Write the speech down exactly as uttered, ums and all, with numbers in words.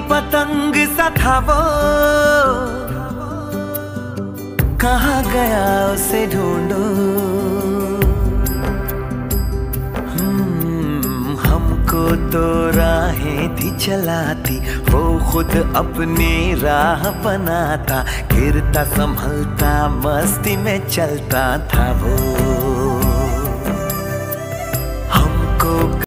पतंग सा था वो, कहाँ गया उसे ढूंढो। हम्म, हमको तो राहें थी चलाती, वो खुद अपनी राह बनाता, गिरता संभलता मस्ती में चलता था वो।